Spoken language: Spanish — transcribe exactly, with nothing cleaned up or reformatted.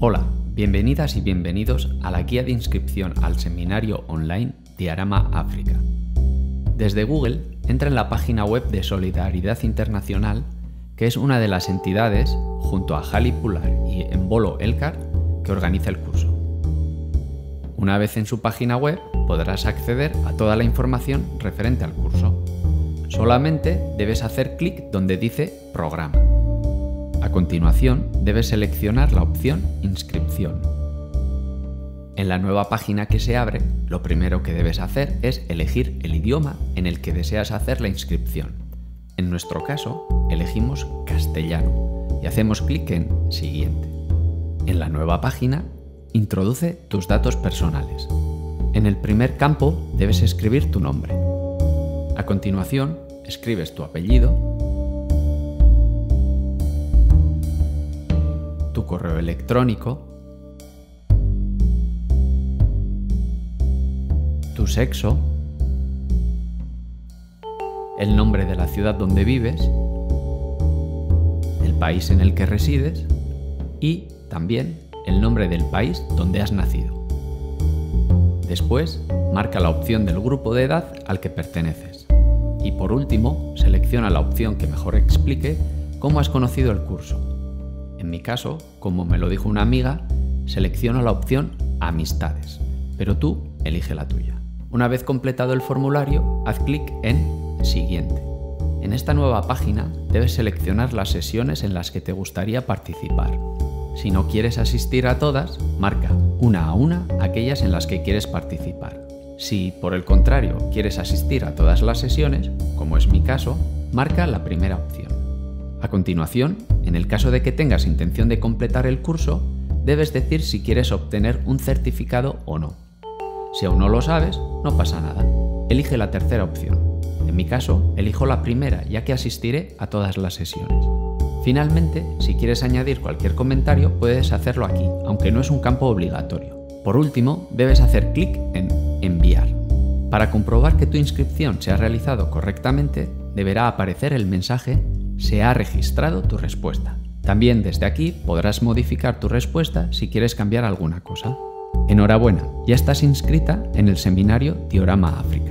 Hola, bienvenidas y bienvenidos a la guía de inscripción al seminario online Diorama África. Desde Google, entra en la página web de Solidaridad Internacional, que es una de las entidades, junto a Jali Pular y Embolo Elkar, que organiza el curso. Una vez en su página web, podrás acceder a toda la información referente al curso. Solamente debes hacer clic donde dice Programa. A continuación, debes seleccionar la opción Inscripción. En la nueva página que se abre, lo primero que debes hacer es elegir el idioma en el que deseas hacer la inscripción. En nuestro caso, elegimos castellano y hacemos clic en Siguiente. En la nueva página, introduce tus datos personales. En el primer campo debes escribir tu nombre. A continuación, escribes tu apellido, tu correo electrónico, tu sexo, el nombre de la ciudad donde vives, el país en el que resides y también el nombre del país donde has nacido. Después, marca la opción del grupo de edad al que perteneces. Y por último, selecciona la opción que mejor explique cómo has conocido el curso. En mi caso, como me lo dijo una amiga, selecciono la opción Amistades, pero tú elige la tuya. Una vez completado el formulario, haz clic en Siguiente. En esta nueva página debes seleccionar las sesiones en las que te gustaría participar. Si no quieres asistir a todas, marca una a una aquellas en las que quieres participar. Si, por el contrario, quieres asistir a todas las sesiones, como es mi caso, marca la primera opción. A continuación, en el caso de que tengas intención de completar el curso, debes decir si quieres obtener un certificado o no. Si aún no lo sabes, no pasa nada. Elige la tercera opción. En mi caso, elijo la primera, ya que asistiré a todas las sesiones. Finalmente, si quieres añadir cualquier comentario, puedes hacerlo aquí, aunque no es un campo obligatorio. Por último, debes hacer clic en Enviar. Para comprobar que tu inscripción se ha realizado correctamente, deberá aparecer el mensaje Se ha registrado tu respuesta. También desde aquí podrás modificar tu respuesta si quieres cambiar alguna cosa. Enhorabuena, ya estás inscrita en el seminario Diorama África.